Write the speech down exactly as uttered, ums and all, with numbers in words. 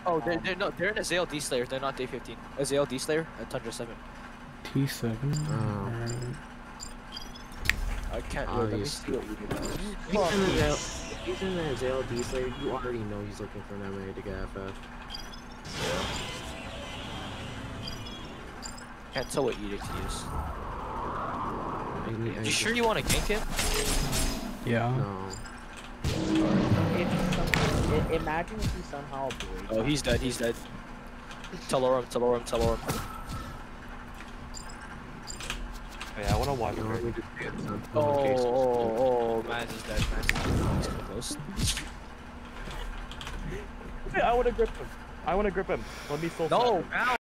Oh, they're, they're no, they're in Azale D Slayer. They're not day fifteen. Azale D Slayer at Tundra seven. T seven. Oh. Alright. I can't. Yo, let me see what you do. He's in the Azale, if he's in the Azale D Slayer, you already know he's looking for an M A to get F F. Can't tell what edict he is. I need, I You sure you want to gank him? Yeah. No. If somehow, I- imagine if he somehow breaks. Oh, he's dead. He's dead. Telorum, Telorum, Telorum. Yeah, I wanna watch You her. want me to get some Oh, cases? oh, oh, man is dead. Man is dead. He's getting close. I wanna grip him. I wanna grip him. Let me soul No, snap him. ow.